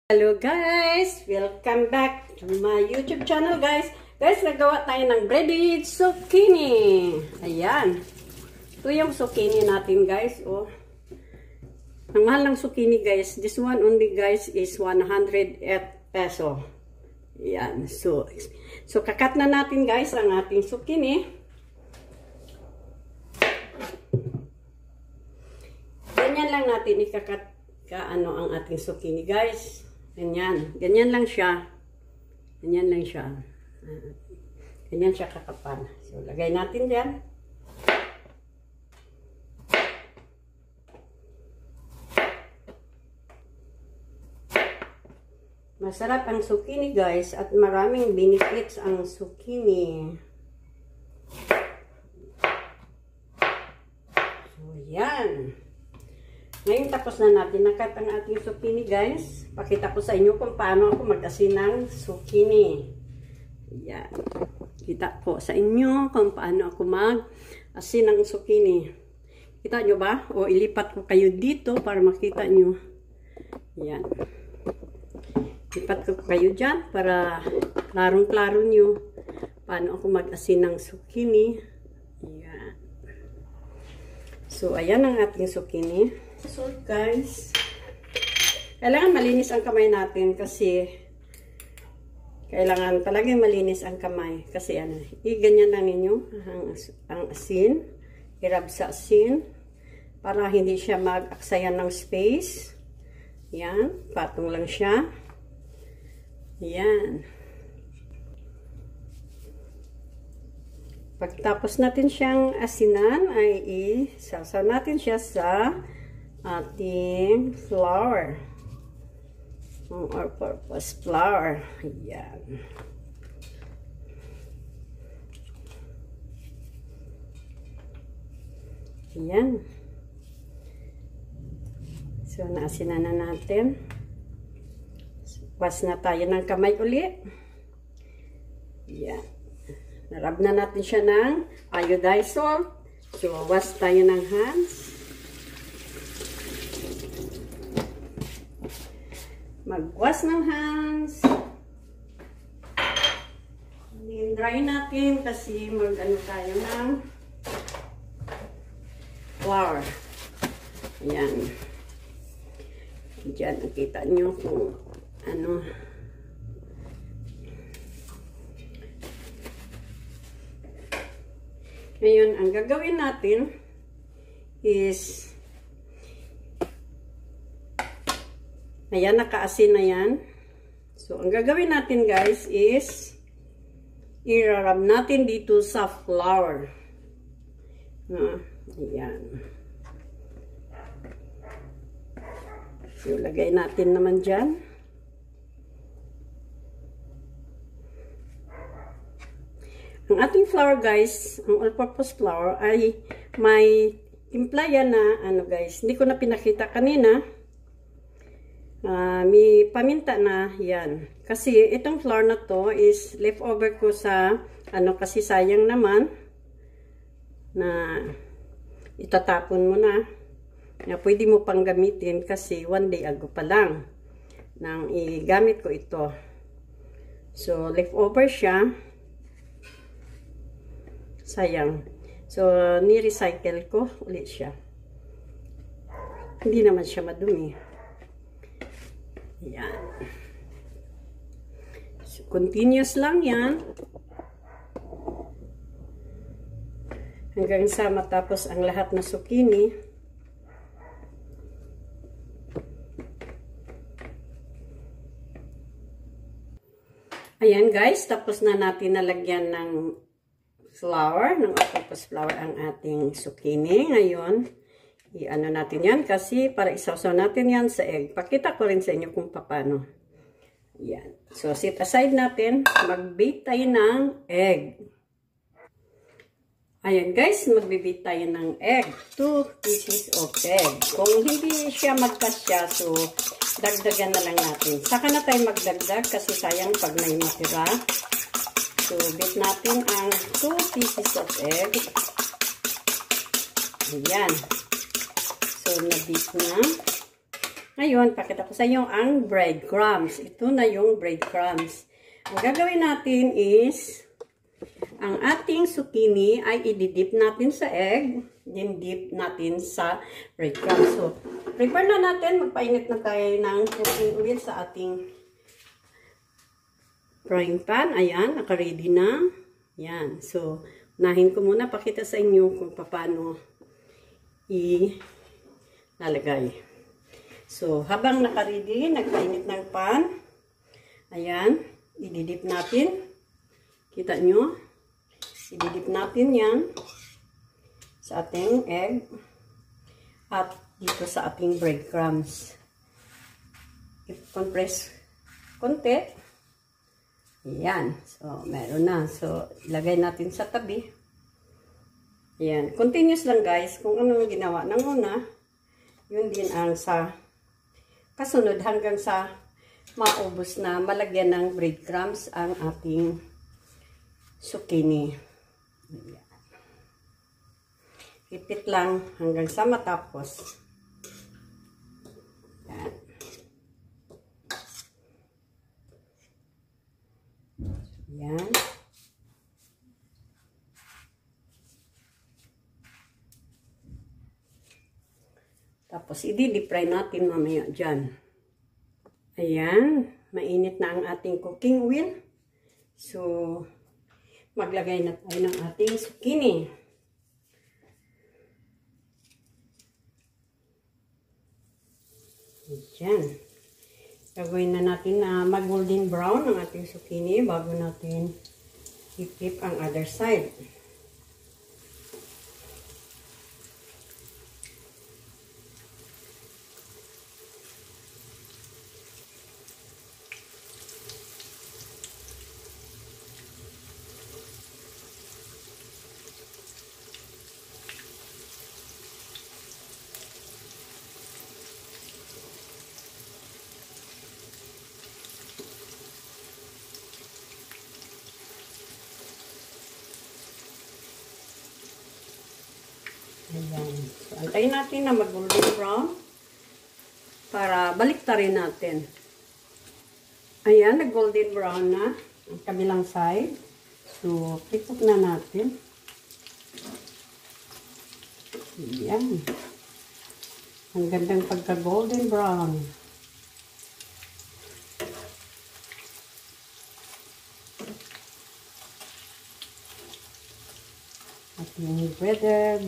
Hello guys! Welcome back to my YouTube channel guys. Guys, nagawa tayo ng breaded zucchini. Ayan. Ito yung zucchini natin guys. Oh. Ang mahal ng zucchini guys. This one only guys is 108 peso. Ayan. So kakat na natin guys ang ating zucchini. Ganyan lang natin ikakat ang ating zucchini guys. Ganyan. Ganyan lang siya. Ganyan lang siya. Ganyan siya kakapal. So, lagay natin dyan. Masarap ang zucchini guys at maraming benefits ang zucchini. So, yan. Ngayon tapos na natin nakat ang ating zucchini guys. Pakita ko sa inyo kung paano ako mag-asin ng zucchini. Ayan. Kita ko sa inyo kung paano ako mag-asin ng zucchini. Kita nyo ba? O ilipat ko kayo dito para makita nyo. Ayan. Lipat ko kayo dyan para klarong-klaro nyo paano ako mag-asin ng zucchini. Ayan. So, ayan ang ating zucchini. So guys, kailangan malinis ang kamay natin kasi kailangan palaging malinis ang kamay kasi ganyan lang ninyo ang asin, irab sa asin para hindi siya mag-aksayan ng space. Yan, patong lang siya. Yan. Pagtapos natin siyang asinan ay isasaw natin siya sa ating flour. All-purpose flour. Ayan. Ayan. So, naasinan na natin. Wash na tayo ng kamay ulit. Ayan. Narab na natin siya ng iodized salt. So, wash tayo ng hands. Mag-wash ng hands. I-dry natin kasi mag-ano tayo ng flour. Ayan. Diyan, nakita nyo kung ano. Ngayon, ang gagawin natin is ayan, nakaasin na yan. So, ang gagawin natin guys is irarab natin dito sa flour. Ayan. So, lagay natin naman dyan. Ang ating flour guys, ang all-purpose flour ay may timpla yan na guys. Hindi ko na pinakita kanina. May paminta na yan. Kasi itong flour na to is leftover ko sa kasi sayang naman na itatapon mo na. Pwede mo pang gamitin kasi one day ago pa lang nang igamit ko ito. So leftover siya. Sayang. So ni-recycle ko ulit siya. Hindi naman siya madumi. Yan. So, continuous lang yan. Hanggang sa matapos ang lahat na zucchini. Ayan guys, tapos na natin nalagyan ng flour, ng all-purpose flour ang ating zucchini. Ngayon, i-ano natin yan kasi para isawsaw natin yan sa egg. Pakita ko rin sa inyo kung paano. Yan. So, set aside natin. Mag-beat tayo ng egg. Ayan guys, mag-beat tayo ng egg. 2 pieces of egg. Kung hindi siya magkasya, so dagdagan na lang natin. Saka na tayo magdagdag kasi sayang pag may matira. So, beat natin ang 2 pieces of egg. Ayan. So, na-beat na. Ngayon, pakita ko sa inyo ang breadcrumbs. Ito na yung breadcrumbs. Ang gagawin natin is, ang ating zucchini ay ididip natin sa egg, then dip natin sa breadcrumbs. So, prepare na natin. Magpainit na tayo ng cooking oil sa ating frying pan. Ayan, naka-ready na. Yan. So, unahin ko muna pakita sa inyo kung paano ilalagay. So, habang naka-ready, nagpainit ng pan. Ayan, ididip natin. Kita nyo? Ididip natin yan sa ating egg at dito sa ating breadcrumbs. I-compress konti. Ayan. So, meron na. So, ilagay natin sa tabi. Ayan. Continuous lang guys. Kung ano ginawa ng una, yun din ang sa kasunod hanggang sa maubos na malagyan ng breadcrumbs ang ating zucchini. Ayan. Repeat lang hanggang sa matapos. Ayan. Ayan. Tapos, i-deep fry natin mamaya dyan. Ayan. Mainit na ang ating cooking oil. So, maglagay na tayo ng ating zucchini. Ayan. Gagawin na natin na mag-golden brown ang ating zucchini bago natin i-flip ang other side. Ayan. So, antayin natin na mag-golden brown para baliktarin natin. Ayan, nag-golden brown na ang kabilang side. So, flip na natin. Ayan. Ang gandang pagka-golden brown. Ating breaded.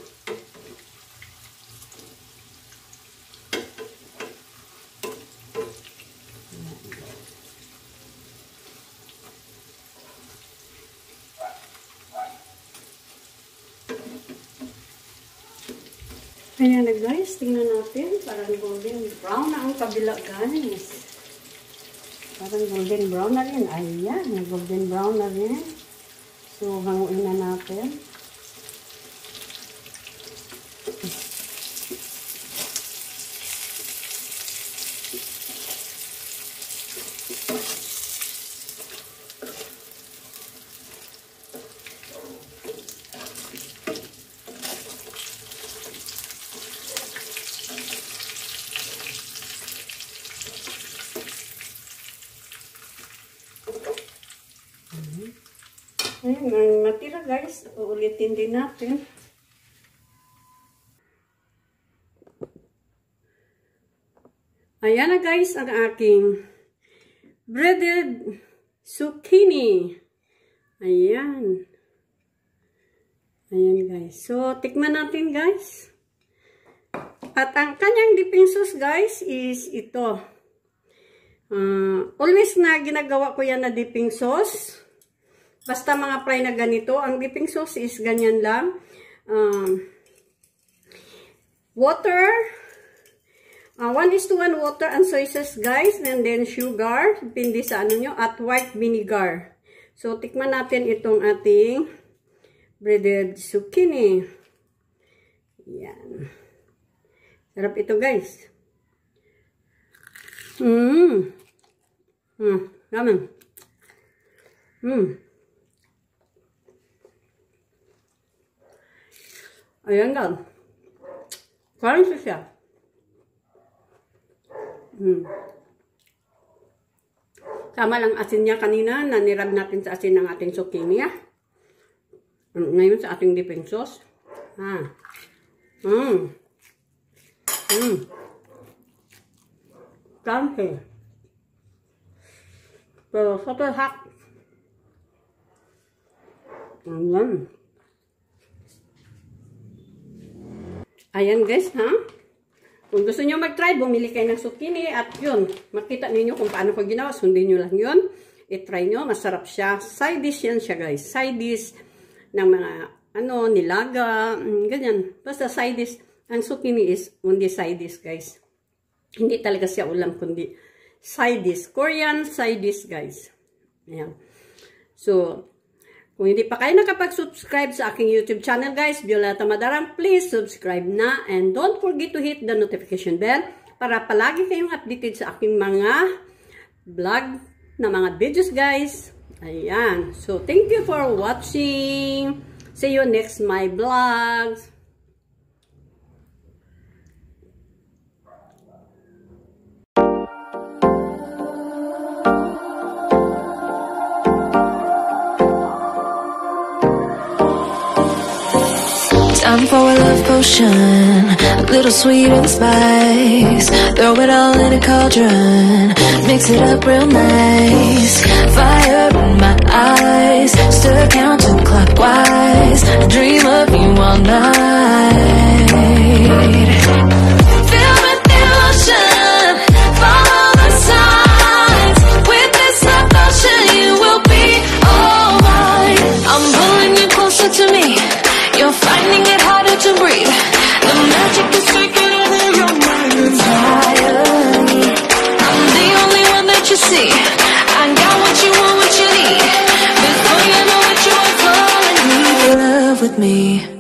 Ayan na guys, tingnan natin. Parang golden brown na ang kabila guys. Parang golden brown na rin. Ayan, golden brown na rin. So, hanguin na natin. Ayan, ang natira guys, uulitin din natin. Ayan na guys, ang aking breaded zucchini. Ayan. Ayan guys. So, tikman natin guys. At ang kanyang dipping sauce guys is ito. Always na ginagawa ko yan na dipping sauce. Basta mga fry na ganito, ang dipping sauce is ganyan lang. Water, 1:1 water and soy sauce guys, and then sugar, depende sa ano nyo, at white vinegar. So, tikman natin itong ating breaded zucchini. Yan. Sarap ito guys. Gaman. Ayan guys. Parang siya. Tama lang asin niya kanina, nanirab natin sa asin ng ating zucchini. Ngayon sa ating dipping sauce. Ganti. Pero super hot. Ayan. Ayan guys, ha? Kung gusto nyo mag-try, bumili kayo ng zucchini at yun, makita ninyo kung paano ko ginawa. Sundin nyo lang yun. I-try nyo, masarap siya. Side dish yan siya guys. Side dish ng mga, nilaga, ganyan. Basta side dish. Ang zucchini is only side dish guys. Hindi talaga siya ulam, kundi side dish. Korean side dish guys. Ayan. So, kung hindi pa kayo nakapag-subscribe sa aking YouTube channel guys, Violeta Madarang, please subscribe na and don't forget to hit the notification bell para palagi kayong updated sa aking mga vlog na mga videos guys. Ayan. So, thank you for watching. See you next my vlogs. Time for a love potion, a little sweet and spice. Throw it all in a cauldron, mix it up real nice. Fire in my eyes, stir counterclockwise. I dream of you all night. Filled with emotion, follow the signs. With this love potion, you will be all mine. I'm pulling you closer to me. You're finding it harder to breathe. The magic is taking over your mind entirely. I'm the only one that you see. I got what you want, what you need. Before you know it, you are falling in love with me.